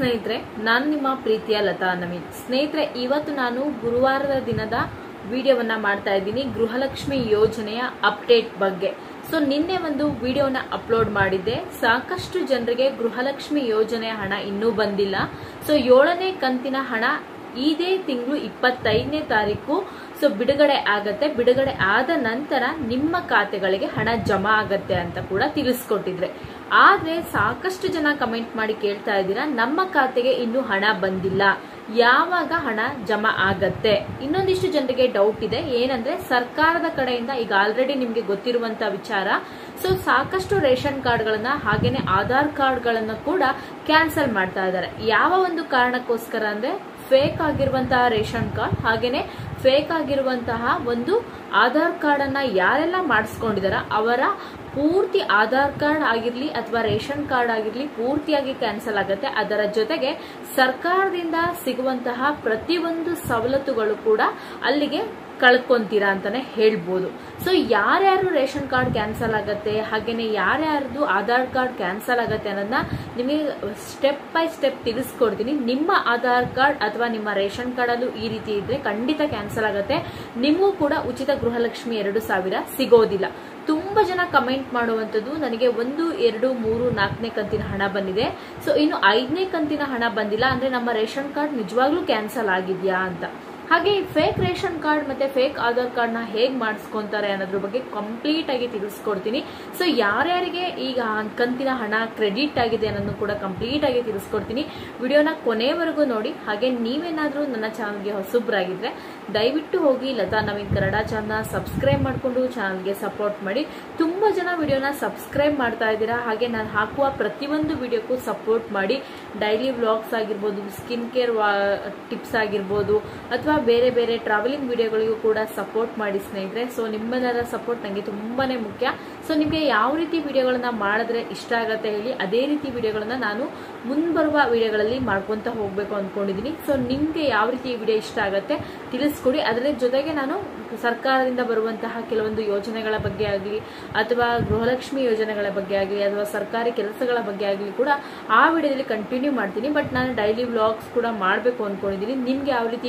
ಸ್ನೇಹಿತರೆ, ನಾನು ನಿಮ್ಮ ಪ್ರೀತಿಯ ಲತಾ ನವೀನ್. ಸ್ನೇಹಿತರೆ, ಇವತ್ತು ನಾನು ಗುರುವಾರದ ದಿನದ ವಿಡಿಯೋವನ್ನ ಮಾಡ್ತಾ ಇದ್ದೀನಿ ಗೃಹಲಕ್ಷ್ಮಿ ಯೋಜನೆಯ ಅಪ್ಡೇಟ್ ಬಗ್ಗೆ. ಸೊ ನಿನ್ನೆ ಒಂದು ವಿಡಿಯೋನ ಅಪ್ಲೋಡ್ ಮಾಡಿದ್ದೆ. ಸಾಕಷ್ಟು ಜನರಿಗೆ ಗೃಹಲಕ್ಷ್ಮಿ ಯೋಜನೆಯ ಹಣ ಇನ್ನೂ ಬಂದಿಲ್ಲ. ಸೊ 7ನೇ ಕಂತಿನ ಹಣ ಇದೇ ತಿಂಗಳು 25ನೇ ತಾರೀಕು ಬಿಡುಗಡೆ ಆಗತ್ತೆ. ಬಿಡುಗಡೆ ಆದ ನಂತರ ನಿಮ್ಮ ಖಾತೆಗಳಿಗೆ ಹಣ ಜಮಾ ಆಗತ್ತೆ ಅಂತ ಕೂಡ ತಿಳಿಸ್ಕೊಟ್ಟಿದ್ರೆ. ಆದ್ರೆ ಸಾಕಷ್ಟು ಜನ ಕಮೆಂಟ್ ಮಾಡಿ ಕೇಳ್ತಾ ಇದ್ದೀರಾ, ನಮ್ಮ ಖಾತೆಗೆ ಇನ್ನು ಹಣ ಬಂದಿಲ್ಲ, ಯಾವಾಗ ಹಣ ಜಮಾ ಆಗತ್ತೆ? ಇನ್ನೊಂದಿಷ್ಟು ಜನರಿಗೆ ಡೌಟ್ ಇದೆ. ಏನಂದ್ರೆ ಸರ್ಕಾರದ ಕಡೆಯಿಂದ ಈಗ ಆಲ್ರೆಡಿ ನಿಮ್ಗೆ ಗೊತ್ತಿರುವಂತ ವಿಚಾರ. ಸೊ ಸಾಕಷ್ಟು ರೇಷನ್ ಕಾರ್ಡ್ಗಳನ್ನ ಹಾಗೇನೆ ಆಧಾರ್ ಕಾರ್ಡ್ಗಳನ್ನ ಕೂಡ ಕ್ಯಾನ್ಸಲ್ ಮಾಡ್ತಾ ಇದ್ದಾರೆ. ಯಾವ ಒಂದು ಕಾರಣಕ್ಕೋಸ್ಕರ ಅಂದ್ರೆ ಫೇಕ್ ಆಗಿರುವಂತಹ ರೇಷನ್ ಕಾರ್ಡ್ ಹಾಗೇನೆ ಫೇಕ್ ಆಗಿರುವಂತಹ ಒಂದು ಆಧಾರ್ ಕಾರ್ಡ್ ಅನ್ನ ಯಾರೆಲ್ಲ ಮಾಡಿಸ್ಕೊಂಡಿದಾರ ಅವರ ಪೂರ್ತಿ ಆಧಾರ್ ಕಾರ್ಡ್ ಆಗಿರ್ಲಿ ಅಥವಾ ರೇಷನ್ ಕಾರ್ಡ್ ಆಗಿರ್ಲಿ ಪೂರ್ತಿಯಾಗಿ ಕ್ಯಾನ್ಸಲ್ ಆಗುತ್ತೆ. ಅದರ ಜೊತೆಗೆ ಸರ್ಕಾರದಿಂದ ಸಿಗುವಂತಹ ಪ್ರತಿಯೊಂದು ಸವಲತ್ತುಗಳು ಕೂಡ ಅಲ್ಲಿಗೆ ಕಳ್ಕೊಂತೀರಾ ಅಂತಾನೆ ಹೇಳ್ಬೋದು. ಸೊ ಯಾರ್ಯಾರು ರೇಷನ್ ಕಾರ್ಡ್ ಕ್ಯಾನ್ಸಲ್ ಆಗತ್ತೆ ಹಾಗೇನೆ ಯಾರ್ಯಾರ್ದು ಆಧಾರ್ ಕಾರ್ಡ್ ಕ್ಯಾನ್ಸಲ್ ಆಗತ್ತೆ ಅನ್ನೋದನ್ನ ನಿಮಗೆ ಸ್ಟೆಪ್ ಬೈ ಸ್ಟೆಪ್ ತಿಳಿಸ್ಕೊಡ್ತೀನಿ. ನಿಮ್ಮ ಆಧಾರ್ ಕಾರ್ಡ್ ಅಥವಾ ನಿಮ್ಮ ರೇಷನ್ ಕಾರ್ಡ್ ಅಲ್ಲೂ ಈ ರೀತಿ ಇದ್ರೆ ಖಂಡಿತ ಕ್ಯಾನ್ಸಲ್ ಆಗತ್ತೆ. ನಿಮಗೂ ಕೂಡ ಉಚಿತ ಗೃಹಲಕ್ಷ್ಮಿ 2,000 ಸಿಗೋದಿಲ್ಲ. ತುಂಬಾ ಜನ ಕಮೆಂಟ್ ಮಾಡುವಂತದ್ದು, ನನಗೆ 1, 2, 3, 4ನೇ ಕಂತಿನ ಹಣ ಬಂದಿದೆ, ಸೊ ಇನ್ನು 5ನೇ ಕಂತಿನ ಹಣ ಬಂದಿಲ್ಲ, ಅಂದ್ರೆ ನಮ್ಮ ರೇಷನ್ ಕಾರ್ಡ್ ನಿಜವಾಗ್ಲೂ ಕ್ಯಾನ್ಸಲ್ ಆಗಿದ್ಯಾ ಅಂತ. ಹಾಗೆ ಫೇಕ್ ರೇಷನ್ ಕಾರ್ಡ್ ಮತ್ತೆ ಫೇಕ್ ಆಧಾರ್ ಕಾರ್ಡ್ ನ ಹೇಗ್ ಮಾಡಿಸ್ಕೊಂತಾರೆ ಅನ್ನೋದ್ರ ಬಗ್ಗೆ ಕಂಪ್ಲೀಟ್ ಆಗಿ ತಿಳಿಸ್ಕೊಡ್ತೀನಿ. ಸೊ ಯಾರ್ಯಾರಿಗೆ ಈಗ ಕಂತಿನ ಹಣ ಕ್ರೆಡಿಟ್ ಆಗಿದೆ ಅನ್ನೋದನ್ನು ಕೂಡ ಕಂಪ್ಲೀಟ್ ಆಗಿ ತಿಳಿಸ್ಕೊಡ್ತೀನಿ. ವಿಡಿಯೋನ ಕೊನೆವರೆಗೂ ನೋಡಿ. ಹಾಗೆ ನೀವೇನಾದ್ರೂ ನನ್ನ ಚಾನಲ್ಗೆ ಹೊಸಬ್ರಾಗಿದ್ರೆ ದಯವಿಟ್ಟು ಹೋಗಿ ಲತಾ ನವೀನ್ ಕನ್ನಡ ಚಾನಲ್ ಸಬ್ಸ್ಕ್ರೈಬ್ ಮಾಡ್ಕೊಂಡು ಚಾನಲ್ಗೆ ಸಪೋರ್ಟ್ ಮಾಡಿ. ತುಂಬಾ ಜನ ವಿಡಿಯೋನ ಸಬ್ಸ್ಕ್ರೈಬ್ ಮಾಡ್ತಾ ಇದ್ದೀರಾ. ಹಾಗೆ ನಾನು ಹಾಕುವ ಪ್ರತಿಯೊಂದು ವಿಡಿಯೋಕ್ಕೂ ಸಪೋರ್ಟ್ ಮಾಡಿ. ಡೈಲಿ ವ್ಲಾಗ್ಸ್ ಆಗಿರ್ಬೋದು, ಸ್ಕಿನ್ ಕೇರ್ ಟಿಪ್ಸ್ ಆಗಿರ್ಬೋದು ಅಥವಾ ಬೇರೆ ಬೇರೆ ಟ್ರಾವೆಲಿಂಗ್ ವಿಡಿಯೋಗಳಿಗೂ ಕೂಡ ಸಪೋರ್ಟ್ ಮಾಡಿ ಸ್ನೇಹಿತರೆ. ಸೊ ನಿಮ್ಮೆಲ್ಲರ ಸಪೋರ್ಟ್ ನನಗೆ ತುಂಬಾನೇ ಮುಖ್ಯ. ಸೊ ನಿಮ್ಗೆ ಯಾವ ರೀತಿ ವಿಡಿಯೋಗಳನ್ನ ಮಾಡಿದ್ರೆ ಇಷ್ಟ ಆಗತ್ತೆ ಹೇಳಿ, ಅದೇ ರೀತಿ ವಿಡಿಯೋಗಳನ್ನ ನಾನು ಮುಂಬರುವ ವಿಡಿಯೋಗಳಲ್ಲಿ ಮಾಡ್ಕೊಂತ ಹೋಗ್ಬೇಕು ಅನ್ಕೊಂಡಿದೀನಿ. ಸೊ ನಿಮ್ಗೆ ಯಾವ ರೀತಿ ವಿಡಿಯೋ ಇಷ್ಟ ಆಗತ್ತೆ ತಿಳಿಸ್ಕೊಡಿ. ಅದರ ಜೊತೆಗೆ ನಾನು ಸರ್ಕಾರದಿಂದ ಬರುವಂತಹ ಕೆಲವೊಂದು ಯೋಜನೆಗಳ ಬಗ್ಗೆ ಆಗಲಿ ಅಥವಾ ಗೃಹಲಕ್ಷ್ಮಿ ಯೋಜನೆಗಳ ಬಗ್ಗೆ ಆಗಲಿ ಅಥವಾ ಸರ್ಕಾರಿ ಕೆಲಸಗಳ ಬಗ್ಗೆ ಆಗಲಿ ಕೂಡ ಆ ವಿಡಿಯೋದಲ್ಲಿ ಕಂಟಿನ್ಯೂ ಮಾಡ್ತೀನಿ. ಬಟ್ ನಾನು ಡೈಲಿ ವ್ಲಾಗ್ಸ್ ಕೂಡ ಮಾಡಬೇಕು ಅನ್ಕೊಂಡಿದ್ದೀನಿ. ನಿಮ್ಗೆ ಯಾವ ರೀತಿ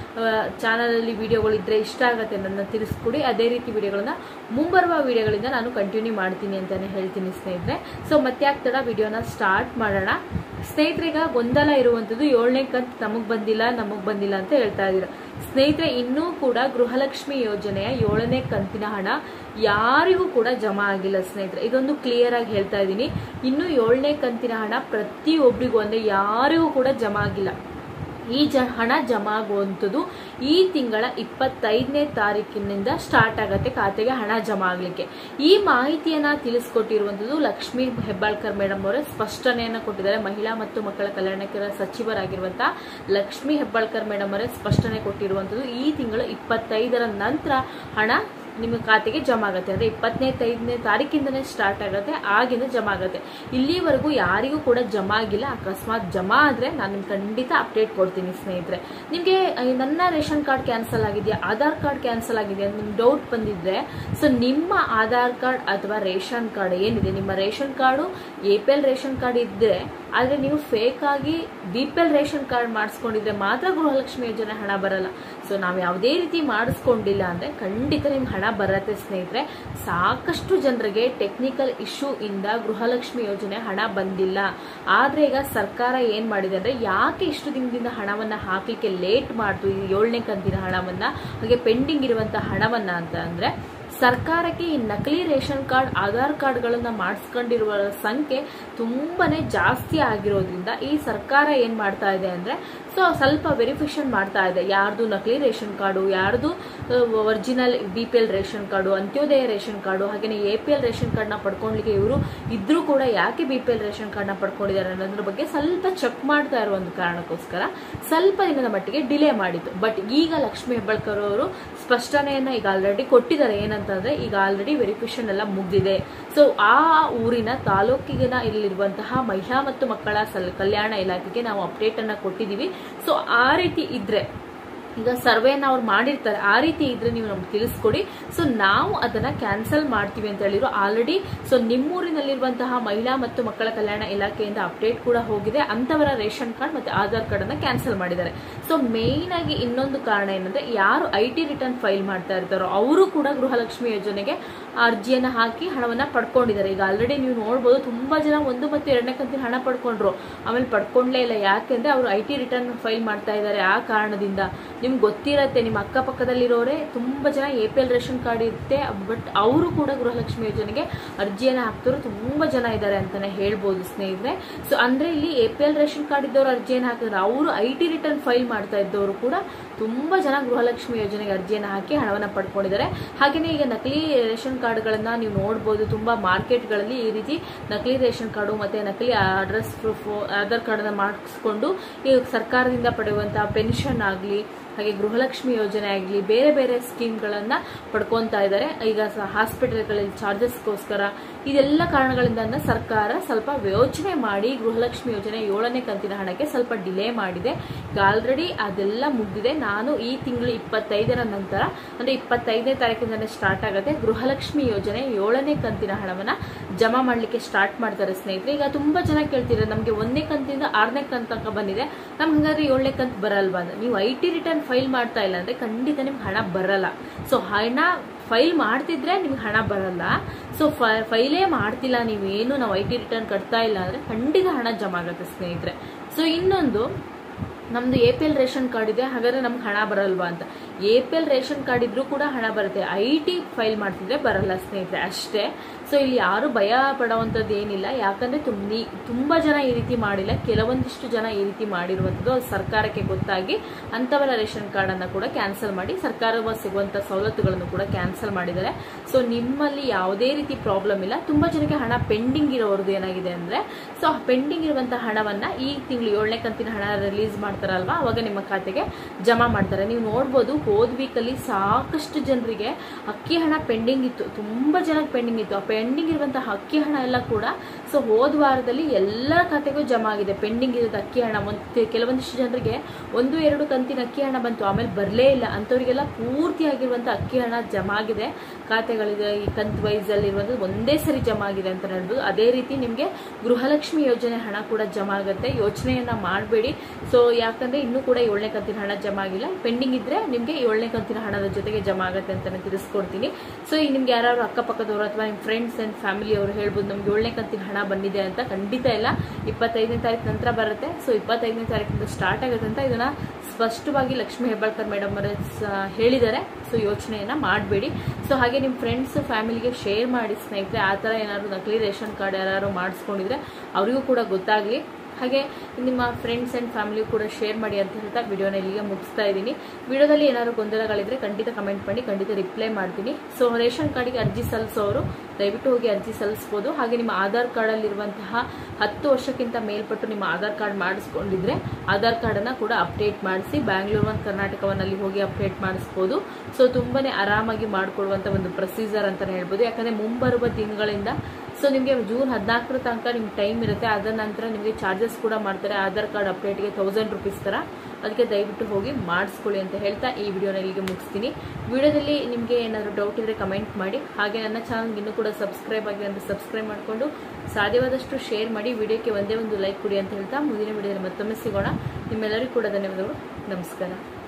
ಚಾನಲ್ ಅಲ್ಲಿ ವಿಡಿಯೋಗಳಿದ್ರೆ ಇಷ್ಟ ಆಗತ್ತೆ ನನ್ನ ತಿಳಿಸ್ಕೊಡಿ. ಅದೇ ರೀತಿ ವಿಡಿಯೋಗಳನ್ನ ಮುಂಬರುವ ವಿಡಿಯೋಗಳಿಂದ ನಾನು ಕಂಟಿನ್ಯೂ ಮಾಡ್ತೀನಿ ಅಂತಾನೆ ಹೇಳ್ತೀನಿ ಸ್ನೇಹಿತರೆ. ಸೊ ಮತ್ತೆ ಆಗ್ತಡ ವಿಡಿಯೋನ ಸ್ಟಾರ್ಟ್ ಮಾಡೋಣ. ಸ್ನೇಹಿತರಿಗೆ ಗೊಂದಲ ಇರುವಂತದ್ದು 7ನೇ ಕಂತು ನಮಗ್ ಬಂದಿಲ್ಲ ಅಂತ ಹೇಳ್ತಾ ಇದ್ದೀರಾ. ಸ್ನೇಹಿತರೆ, ಇನ್ನೂ ಕೂಡ ಗೃಹಲಕ್ಷ್ಮಿ ಯೋಜನೆಯ 7ನೇ ಕಂತಿನ ಹಣ ಯಾರಿಗೂ ಕೂಡ ಜಮಾ ಆಗಿಲ್ಲ ಸ್ನೇಹಿತರೆ. ಇದೊಂದು ಕ್ಲಿಯರ್ ಆಗಿ ಹೇಳ್ತಾ ಇದ್ದೀನಿ. ಇನ್ನು 7ನೇ ಕಂತಿನ ಹಣ ಪ್ರತಿಯೊಬ್ಬರಿಗೂ ಅಂದ್ರೆ ಯಾರಿಗೂ ಕೂಡ ಜಮಾ ಆಗಿಲ್ಲ. ಈ ಹಣ ಜಮಾ ಆಗುವಂಥದ್ದು ಈ ತಿಂಗಳ 25ನೇ ತಾರೀಕಿನಿಂದ ಸ್ಟಾರ್ಟ್ ಆಗತ್ತೆ ಖಾತೆಗೆ ಹಣ ಜಮಾ ಆಗ್ಲಿಕ್ಕೆ. ಈ ಮಾಹಿತಿಯನ್ನ ತಿಳಿಸ್ಕೊಟ್ಟಿರುವಂತದ್ದು ಲಕ್ಷ್ಮೀ ಹೆಬ್ಬಾಳ್ಕರ್ ಮೇಡಮ್ ಅವರೇ ಸ್ಪಷ್ಟನೆಯನ್ನ ಕೊಟ್ಟಿದ್ದಾರೆ. ಮಹಿಳಾ ಮತ್ತು ಮಕ್ಕಳ ಕಲ್ಯಾಣಕ್ಕೆ ಸಚಿವರಾಗಿರುವಂತಹ ಲಕ್ಷ್ಮೀ ಹೆಬ್ಬಾಳ್ಕರ್ ಮೇಡಮ್ ಅವರೇ ಸ್ಪಷ್ಟನೆ ಕೊಟ್ಟಿರುವಂತದ್ದು ಈ ತಿಂಗಳು 25ರ ನಂತರ ಹಣ ನಿಮ್ಮ ಖಾತೆಗೆ ಜಮಾ ಆಗುತ್ತೆ. ಅಂದ್ರೆ 25ನೇ ತಾರೀಕಿಂದನೇ ಸ್ಟಾರ್ಟ್ ಆಗುತ್ತೆ, ಆಗಿಂದ ಜಮಾ ಆಗುತ್ತೆ. ಇಲ್ಲಿವರೆಗೂ ಯಾರಿಗೂ ಕೂಡ ಜಮಾ ಆಗಿಲ್ಲ. ಅಕಸ್ಮಾತ್ ಜಮಾ ಆದ್ರೆ ನಾನು ನಿಮ್ಗೆ ಖಂಡಿತ ಅಪ್ಡೇಟ್ ಕೊಡ್ತೀನಿ ಸ್ನೇಹಿತರೆ. ನಿಮ್ಗೆ ನನ್ನ ರೇಷನ್ ಕಾರ್ಡ್ ಕ್ಯಾನ್ಸಲ್ ಆಗಿದೆಯಾ, ಆಧಾರ್ ಕಾರ್ಡ್ ಕ್ಯಾನ್ಸಲ್ ಆಗಿದೆಯಾ ಅಂತ ನಿಮ್ಗೆ ಡೌಟ್ ಬಂದಿದ್ರೆ, ಸೊ ನಿಮ್ಮ ಆಧಾರ್ ಕಾರ್ಡ್ ಅಥವಾ ರೇಷನ್ ಕಾರ್ಡ್ ಏನಿದೆ, ನಿಮ್ಮ ration card APL ration card ಇದ್ರೆ, ಆದ್ರೆ ನೀವು ಫೇಕ್ ಆಗಿ BPL ರೇಷನ್ ಕಾರ್ಡ್ ಮಾಡಿಸ್ಕೊಂಡಿದ್ರೆ ಮಾತ್ರ ಗೃಹಲಕ್ಷ್ಮಿ ಯೋಜನೆ ಹಣ ಬರಲ್ಲ. ಸೊ ನಾವು ಯಾವುದೇ ರೀತಿ ಮಾಡಿಸ್ಕೊಂಡಿಲ್ಲ ಅಂದ್ರೆ ಖಂಡಿತ ನಿಮ್ಗೆ ಹಣ ಬರತ್ತೆ ಸ್ನೇಹಿತರೆ. ಸಾಕಷ್ಟು ಜನರಿಗೆ ಟೆಕ್ನಿಕಲ್ ಇಶ್ಯೂ ಇಂದ ಗೃಹಲಕ್ಷ್ಮಿ ಯೋಜನೆ ಹಣ ಬಂದಿಲ್ಲ. ಆದ್ರೆ ಈಗ ಸರ್ಕಾರ ಏನ್ ಮಾಡಿದೆ ಅಂದ್ರೆ, ಯಾಕೆ ಇಷ್ಟು ದಿನದಿಂದ ಹಣವನ್ನ ಹಾಕ್ಲಿಕ್ಕೆ ಲೇಟ್ ಮಾಡ್ತು ಈ 7ನೇ ಕಂತಿನ ಹಣವನ್ನ, ಹಾಗೆ ಪೆಂಡಿಂಗ್ ಇರುವಂತಹ ಹಣವನ್ನ ಅಂತ ಅಂದ್ರೆ, ಸರ್ಕಾರಕ್ಕೆ ಈ ನಕಲಿ ರೇಷನ್ ಕಾರ್ಡ್ ಆಧಾರ್ ಕಾರ್ಡ್ಗಳನ್ನ ಮಾಡಿಸ್ಕೊಂಡಿರುವ ಸಂಖ್ಯೆ ತುಂಬಾನೇ ಜಾಸ್ತಿ ಆಗಿರೋದ್ರಿಂದ ಈ ಸರ್ಕಾರ ಏನ್ ಮಾಡ್ತಾ ಇದೆ ಅಂದ್ರೆ, ಸೊ ಸ್ವಲ್ಪ ವೆರಿಫಿಕೇಶನ್ ಮಾಡ್ತಾ ಇದೆ. ಯಾರ್ದು ನಕಲಿ ರೇಷನ್ ಕಾರ್ಡು, ಯಾರ್ದು original BPL ration card, Antyodaya ration card, ಹಾಗೆ APL ರೇಷನ್ ಕಾರ್ಡ್ ನ ಪಡ್ಕೊಳ್ಲಿಕ್ಕೆ ಇವರು ಇದ್ರೂ ಕೂಡ ಯಾಕೆ BPL ರೇಷನ್ ಕಾರ್ಡ್ ನ ಪಡ್ಕೊಂಡಿದ್ದಾರೆ ಅನ್ನೋದ್ರ ಬಗ್ಗೆ ಸ್ವಲ್ಪ ಚೆಕ್ ಮಾಡ್ತಾ ಇರೋ ಒಂದು ಕಾರಣಕ್ಕೋಸ್ಕರ ಸ್ವಲ್ಪ ದಿನದ ಮಟ್ಟಿಗೆ ಡಿಲೇ ಮಾಡಿತ್ತು. ಬಟ್ ಈಗ ಲಕ್ಷ್ಮೀ ಹೆಬ್ಬಾಳ್ಕರ್ ಅವರು ಸ್ಪಷ್ಟನೆಯನ್ನ ಈಗ ಆಲ್ರೆಡಿ ಕೊಟ್ಟಿದ್ದಾರೆ. ಏನಂತಂದ್ರೆ, ಈಗ ಆಲ್ರೆಡಿ ವೆರಿಫಿಕೇಶನ್ ಎಲ್ಲ ಮುಗ್ದಿದೆ. ಸೊ ಆ ಊರಿನ ತಾಲೂಕಿನ ಇಲ್ಲಿರುವಂತಹ ಮಹಿಳಾ ಮತ್ತು ಮಕ್ಕಳ ಕಲ್ಯಾಣ ಇಲಾಖೆಗೆ ನಾವು ಅಪ್ಡೇಟ್ ಅನ್ನ ಕೊಟ್ಟಿದೀವಿ. ಸೊ ಆ ರೀತಿ ಇದ್ರೆ ಈಗ ಸರ್ವೆನ ಅವ್ರು ಮಾಡಿರ್ತಾರೆ, ಆ ರೀತಿ ಇದ್ರೆ ನೀವು ನಮ್ಗೆ ತಿಳಿಸ್ಕೊಡಿ. ಸೊ ನಾವು ಅದನ್ನ ಕ್ಯಾನ್ಸಲ್ ಮಾಡ್ತೀವಿ ಅಂತ ಹೇಳಿದ್ರು ಆಲ್ರೆಡಿ. ಸೊ ನಿಮ್ಮೂರಿನಲ್ಲಿರುವಂತಹ ಮಹಿಳಾ ಮತ್ತು ಮಕ್ಕಳ ಕಲ್ಯಾಣ ಇಲಾಖೆಯಿಂದ ಅಪ್ಡೇಟ್ ಕೂಡ ಹೋಗಿದೆ. ಅಂತವರ ರೇಷನ್ ಕಾರ್ಡ್ ಮತ್ತೆ ಆಧಾರ್ ಕಾರ್ಡ್ ಅನ್ನ ಕ್ಯಾನ್ಸಲ್ ಮಾಡಿದ್ದಾರೆ. ಸೊ ಮೇನ್ ಆಗಿ ಇನ್ನೊಂದು ಕಾರಣ ಏನಂದ್ರೆ, ಯಾರು IT ರಿಟರ್ನ್ ಫೈಲ್ ಮಾಡ್ತಾ ಇರ್ತಾರೋ ಅವರು ಕೂಡ ಗೃಹಲಕ್ಷ್ಮಿ ಯೋಜನೆಗೆ ಅರ್ಜಿಯನ್ನ ಹಾಕಿ ಹಣವನ್ನ ಪಡ್ಕೊಂಡಿದ್ದಾರೆ. ಈಗ ಆಲ್ರೆಡಿ ನೀವು ನೋಡ್ಬೋದು, ತುಂಬಾ ಜನ 1 ಮತ್ತು 2ನೇ ಕಂತಿನ ಹಣ ಪಡ್ಕೊಂಡ್ರು, ಆಮೇಲೆ ಪಡ್ಕೊಂಡ್ಲೇ ಇಲ್ಲ. ಯಾಕೆಂದ್ರೆ ಅವರು IT ರಿಟರ್ನ್ ಫೈಲ್ ಮಾಡ್ತಾ ಇದ್ದಾರೆ. ಆ ಕಾರಣದಿಂದ ನಿಮ್ಗೆ ಗೊತ್ತಿರತ್ತೆ, ನಿಮ್ಮ ಅಕ್ಕಪಕ್ಕದಲ್ಲಿರೋರೆ ತುಂಬಾ ಜನ APL ರೇಷನ್ ಕಾರ್ಡ್ ಇರುತ್ತೆ, ಬಟ್ ಅವರು ಕೂಡ ಗೃಹಲಕ್ಷ್ಮಿ ಯೋಜನೆಗೆ ಅರ್ಜಿಯನ್ನ ಹಾಕ್ತರು ತುಂಬಾ ಜನ ಇದ್ದಾರೆ ಅಂತಾನೆ ಹೇಳ್ಬೋದು ಸ್ನೇಹಿತರೆ. ಸೊ ಅಂದ್ರೆ ಇಲ್ಲಿ APL ರೇಷನ್ ಕಾರ್ಡ್ ಇದ್ದವರು ಅರ್ಜಿಯನ್ನು ಹಾಕಿದ್ರೆ, ಅವರು IT ರಿಟರ್ನ್ ಫೈಲ್ ಮಾಡ್ತಾ ಇದ್ದವರು ಕೂಡ ತುಂಬಾ ಜನ ಗೃಹಲಕ್ಷ್ಮಿ ಯೋಜನೆಗೆ ಅರ್ಜಿಯನ್ನು ಹಾಕಿ ಹಣವನ್ನ ಪಡ್ಕೊಂಡಿದ್ದಾರೆ. ಹಾಗೇನೆ ಈಗ ನಕಲಿ ರೇಷನ್ ಕಾರ್ಡ್ಗಳನ್ನ ನೀವು ನೋಡಬಹುದು, ತುಂಬಾ ಮಾರ್ಕೆಟ್ಗಳಲ್ಲಿ ಈ ರೀತಿ ನಕಲಿ ರೇಷನ್ ಕಾರ್ಡು ಮತ್ತೆ ನಕಲಿ ಅಡ್ರೆಸ್ ಪ್ರೂಫ್ ಆಧಾರ್ ಕಾರ್ಡ್ ಅನ್ನ ಮಾಡಿಸ್ಕೊಂಡು ಈ ಸರ್ಕಾರದಿಂದ ಪಡೆಯುವಂತಹ ಪೆನ್ಷನ್ ಆಗ್ಲಿ, ಹಾಗೆ ಗೃಹಲಕ್ಷ್ಮಿ ಯೋಜನೆ ಆಗಲಿ, ಬೇರೆ ಬೇರೆ ಸ್ಕೀಮ್ಗಳನ್ನ ಪಡ್ಕೊಂತಾ ಇದ್ದಾರೆ. ಈಗ ಹಾಸ್ಪಿಟಲ್ಗಳಲ್ಲಿ ಚಾರ್ಜಸ್ಗೋಸ್ಕರ, ಇದೆಲ್ಲ ಕಾರಣಗಳಿಂದ ಸರ್ಕಾರ ಸ್ವಲ್ಪ ಯೋಚನೆ ಮಾಡಿ ಗೃಹಲಕ್ಷ್ಮಿ ಯೋಜನೆ 7ನೇ ಕಂತಿನ ಹಣಕ್ಕೆ ಸ್ವಲ್ಪ ಡಿಲೇ ಮಾಡಿದೆ. ಈಗ ಆಲ್ರೆಡಿ ಅದೆಲ್ಲ ಮುಗಿದಿದೆ. ನಾನು ಈ ತಿಂಗಳು 25ರ ನಂತರ ಅಂದ್ರೆ 25ನೇ ತಾರೀಕಿಂದನೇ ಸ್ಟಾರ್ಟ್ ಆಗುತ್ತೆ ಗೃಹಲಕ್ಷ್ಮಿ ಯೋಜನೆ 7ನೇ ಕಂತಿನ ಹಣವನ್ನ ಜಮಾ ಮಾಡ್ಲಿಕ್ಕೆ ಸ್ಟಾರ್ಟ್ ಮಾಡ್ತಾರೆ ಸ್ನೇಹಿತರೆ. ಈಗ ತುಂಬಾ ಜನ ಕೇಳ್ತಿದ್ದಾರೆ, ನಮ್ಗೆ 1ನೇ ಕಂತಿಂದ 6ನೇ ಕಂತ ತನಕ ಬಂದಿದೆ, ನಮ್ಗೆ ಹಂಗಾದ್ರೆ 7ನೇ ಕಂತ ಬರಲ್ವಾ? ನೀವು IT ರಿಟರ್ನ್ ಫೈಲ್ ಮಾಡ್ತಾ ಇಲ್ಲ ಅಂದ್ರೆ ಖಂಡಿತ ನಿಮ್ಗೆ ಹಣ ಬರಲ್ಲ. ಸೊ ಹಣ ಫೈಲ್ ಮಾಡ್ತಿದ್ರೆ ನಿಮ್ಗೆ ಹಣ ಬರಲ್ಲ. ಸೊ ಫೈಲೇ ಮಾಡ್ತಿಲ್ಲ ನೀವೇನು, ನಾವು IT ರಿಟರ್ನ್ ಕಟ್ತಾ ಇಲ್ಲ ಅಂದ್ರೆ ಖಂಡಿತ ಹಣ ಜಮಾ ಆಗುತ್ತೆ ಸ್ನೇಹಿತರೆ. ಸೊ ಇನ್ನೊಂದು, ನಮ್ದು APL ರೇಷನ್ ಕಾರ್ಡ್ ಇದೆ, ಹಾಗಾದ್ರೆ ನಮ್ಗೆ ಹಣ ಬರಲ್ವಾ ಅಂತ. APL ರೇಷನ್ ಕಾರ್ಡ್ ಇದ್ರೂ ಕೂಡ ಹಣ ಬರುತ್ತೆ, IT ಫೈಲ್ ಮಾಡ್ತಿದ್ರೆ ಬರಲ್ಲ ಸ್ನೇಹಿತರೆ, ಅಷ್ಟೇ. ಸೊ ಇಲ್ಲಿ ಯಾರು ಭಯ ಪಡುವಂಥದ್ದು ಏನಿಲ್ಲ. ಯಾಕಂದ್ರೆ ತುಂಬಾ ಜನ ಈ ರೀತಿ ಮಾಡಿಲ್ಲ, ಕೆಲವೊಂದಿಷ್ಟು ಜನ ಈ ರೀತಿ ಮಾಡಿರುವಂಥದ್ದು ಸರ್ಕಾರಕ್ಕೆ ಗೊತ್ತಾಗಿ ಅಂತವರ ರೇಷನ್ ಕಾರ್ಡ್ ಅನ್ನ ಕೂಡ ಕ್ಯಾನ್ಸಲ್ ಮಾಡಿ ಸರ್ಕಾರವ ಸಿಗುವಂತ ಸವಲತ್ತುಗಳನ್ನು ಕೂಡ ಕ್ಯಾನ್ಸಲ್ ಮಾಡಿದ್ದಾರೆ. ಸೊ ನಿಮ್ಮಲ್ಲಿ ಯಾವುದೇ ರೀತಿ ಪ್ರಾಬ್ಲಮ್ ಇಲ್ಲ. ತುಂಬಾ ಜನಕ್ಕೆ ಹಣ ಪೆಂಡಿಂಗ್ ಇರೋರ್ದು ಏನಾಗಿದೆ ಅಂದ್ರೆ, ಸೊ ಪೆಂಡಿಂಗ್ ಇರುವಂತಹ ಹಣವನ್ನ ಈ ತಿಂಗಳು 7ನೇ ಕಂತಿನ ಹಣ ರಿಲೀಸ್ ಮಾಡ್ತಾರಲ್ವಾ, ಅವಾಗ ನಿಮ್ಮ ಖಾತೆಗೆ ಜಮಾ ಮಾಡ್ತಾರೆ. ನೀವು ನೋಡ್ಬೋದು, ಹೋದ್ ವೀಕ್ ಅಲ್ಲಿ ಸಾಕಷ್ಟು ಜನರಿಗೆ ಅಕ್ಕಿ ಹಣ ಪೆಂಡಿಂಗ್ ಇತ್ತು, ತುಂಬಾ ಜನಕ್ಕೆ ಪೆಂಡಿಂಗ್ ಇತ್ತು. ಆ ಪೆಂಡಿಂಗ್ ಇರುವಂತಹ ಅಕ್ಕಿ ಹಣ ಎಲ್ಲ ಕೂಡ ಸೊ ಹೋದ ವಾರದಲ್ಲಿ ಎಲ್ಲರ ಖಾತೆಗೂ ಜಮಾ ಆಗಿದೆ. ಪೆಂಡಿಂಗ್ ಇರೋದು ಅಕ್ಕಿ ಹಣ ಕೆಲವೊಂದಿಷ್ಟು ಜನರಿಗೆ 1-2 ಕಂತಿನ ಅಕ್ಕಿ ಹಣ ಬಂತು, ಆಮೇಲೆ ಬರಲೇ ಇಲ್ಲ. ಅಂತವರಿಗೆಲ್ಲ ಪೂರ್ತಿಯಾಗಿರುವಂತಹ ಅಕ್ಕಿ ಹಣ ಜಮಾ ಆಗಿದೆ ಖಾತೆಗಳಿಗೆ. ಈ ಕಂತ್ ವೈಸ್ ಅಲ್ಲಿ ಇರುವಂತದ್ದು ಒಂದೇ ಸರಿ ಜಮಾ ಆಗಿದೆ ಅಂತ ಹೇಳ್ಬೋದು. ಅದೇ ರೀತಿ ನಿಮ್ಗೆ ಗೃಹಲಕ್ಷ್ಮಿ ಯೋಜನೆ ಹಣ ಕೂಡ ಜಮಾ ಆಗುತ್ತೆ, ಯೋಚನೆಯನ್ನ ಮಾಡಬೇಡಿ. ಸೊ ಯಾಕಂದ್ರೆ ಇನ್ನೂ ಕೂಡ 7ನೇ ಕಂತಿನ ಹಣ ಜಮಾ ಆಗಿಲ್ಲ. ಪೆಂಡಿಂಗ್ ಇದ್ರೆ ನಿಮ್ಗೆ 7ನೇ ಕಂತಿನ ಹಣದ ಜೊತೆಗೆ ಜಮಾ ಆಗುತ್ತೆ ಅಂತ ತಿಳಿಸ್ಕೊಡ್ತೀನಿ. ಸೊ ಈಗ ನಿಮ್ಗೆ ಯಾರು ಅಕ್ಕಪಕ್ಕದವರು ಅಥವಾ ನಿಮ್ಮ ಫ್ರೆಂಡ್ಸ್ ಅಂಡ್ ಫ್ಯಾಮಿಲಿ ಅವರು ಹೇಳ್ಬೋದು ನಮ್ಗೆ 7ನೇ ಕಂತಿನ ಹಣ ಬಂದಿದೆ ಅಂತ. ಖಂಡಿತ ಇಲ್ಲ, 25ನೇ ತಾರೀಕು ನಂತರ ಬರುತ್ತೆ. ಸೊ 25ನೇ ತಾರೀಕಿಂದ ಸ್ಟಾರ್ಟ್ ಆಗುತ್ತೆ ಅಂತ ಇದನ್ನ ಸ್ಪಷ್ಟವಾಗಿ ಲಕ್ಷ್ಮೀ ಹೆಬ್ಬಾಳ್ಕರ್ ಮೇಡಮ್ ಅವರೇ ಹೇಳಿದ್ದಾರೆ. ಸೊ ಯೋಚನೆಯನ್ನ ಮಾಡಬೇಡಿ. ಸೊ ಹಾಗೆ ನಿಮ್ಮ ಫ್ರೆಂಡ್ಸ್ ಫ್ಯಾಮಿಲಿಗೆ ಶೇರ್ ಮಾಡಿ ಸ್ನೇಹಿತರೆ. ಆ ಥರ ಏನಾದ್ರು ನಕಲಿ ರೇಷನ್ ಕಾರ್ಡ್ ಯಾರು ಮಾಡಿಸ್ಕೊಂಡಿದ್ರೆ ಅವರಿಗೂ ಕೂಡ ಗೊತ್ತಾಗ್ಲಿ. ಹಾಗೆ ನಿಮ್ಮ ಫ್ರೆಂಡ್ಸ್ ಅಂಡ್ ಫ್ಯಾಮಿಲಿ ಕೂಡ ಶೇರ್ ಮಾಡಿ ಅಂತ ಹೇಳ್ತಾ ವಿಡಿಯೋನ ಇಲ್ಲಿಗೆ ಮುಗಿಸ್ತಾ ಇದ್ದೀನಿ. ವಿಡಿಯೋದಲ್ಲಿ ಏನಾದ್ರು ಗೊಂದಲಗಳಿದ್ರೆ ಖಂಡಿತ ಕಮೆಂಟ್ ಮಾಡಿ, ಖಂಡಿತ ರಿಪ್ಲೈ ಮಾಡ್ತೀನಿ. ಸೊ ರೇಷನ್ ಕಾರ್ಡಿಗೆ ಅರ್ಜಿ ಸಲ್ಲಿಸೋರು ದಯವಿಟ್ಟು ಹೋಗಿ ಅರ್ಜಿ ಸಲ್ಲಿಸಬಹುದು. ಹಾಗೆ ನಿಮ್ಮ ಆಧಾರ್ ಕಾರ್ಡ್ ಅಲ್ಲಿರುವಂತಹ 10 ವರ್ಷಕ್ಕಿಂತ ಮೇಲ್ಪಟ್ಟು ನಿಮ್ಮ ಆಧಾರ್ ಕಾರ್ಡ್ ಮಾಡಿಸ್ಕೊಂಡಿದ್ರೆ ಆಧಾರ್ ಕಾರ್ಡ್ ಅನ್ನ ಕೂಡ ಅಪ್ಡೇಟ್ ಮಾಡಿಸಿ, ಬ್ಯಾಂಗ್ಳೂರ್ ಮತ್ತು ಕರ್ನಾಟಕವನ್ನಲ್ಲಿ ಹೋಗಿ ಅಪ್ಡೇಟ್ ಮಾಡಿಸ್ಬೋದು. ಸೊ ತುಂಬಾನೇ ಆರಾಮಾಗಿ ಮಾಡಿಕೊಡುವಂತ ಒಂದು ಪ್ರೊಸೀಜರ್ ಅಂತಾನೆ ಹೇಳ್ಬೋದು. ಯಾಕಂದ್ರೆ ಮುಂಬರುವ ದಿನಗಳಿಂದ ಸೊ ನಿಮಗೆ ಜೂನ್ 14ರ ತನಕ ನಿಮ್ಗೆ ಟೈಮ್ ಇರುತ್ತೆ. ಅದರ ನಂತರ ನಿಮಗೆ ಚಾರ್ಜಸ್ ಕೂಡ ಮಾಡ್ತಾರೆ ಆಧಾರ್ ಕಾರ್ಡ್ ಅಪ್ಡೇಟ್ಗೆ 1000 ರೂಪೀಸ್ ತರ. ಅದಕ್ಕೆ ದಯವಿಟ್ಟು ಹೋಗಿ ಮಾಡಿಸ್ಕೊಳ್ಳಿ ಅಂತ ಹೇಳ್ತಾ ಈ ವಿಡಿಯೋನ ಇಲ್ಲಿಗೆ ಮುಗಿಸ್ತೀನಿ. ವಿಡಿಯೋದಲ್ಲಿ ನಿಮಗೆ ಏನಾದರೂ ಡೌಟ್ ಇದ್ರೆ ಕಮೆಂಟ್ ಮಾಡಿ. ಹಾಗೆ ನನ್ನ ಚಾನಲ್ಗೆ ಇನ್ನೂ ಕೂಡ ಸಬ್ಸ್ಕ್ರೈಬ್ ಆಗಿದೆ ಅಂತ ಸಬ್ಸ್ಕ್ರೈಬ್ ಮಾಡಿಕೊಂಡು ಸಾಧ್ಯವಾದಷ್ಟು ಶೇರ್ ಮಾಡಿ. ವಿಡಿಯೋಕ್ಕೆ ಒಂದೇ ಒಂದು ಲೈಕ್ ಕೊಡಿ ಅಂತ ಹೇಳ್ತಾ ಮುಂದಿನ ವಿಡಿಯೋದಲ್ಲಿ ಮತ್ತೊಮ್ಮೆ ಸಿಗೋಣ. ನಿಮ್ಮೆಲ್ಲರಿಗೂ ಕೂಡ ಧನ್ಯವಾದಗಳು. ನಮಸ್ಕಾರ.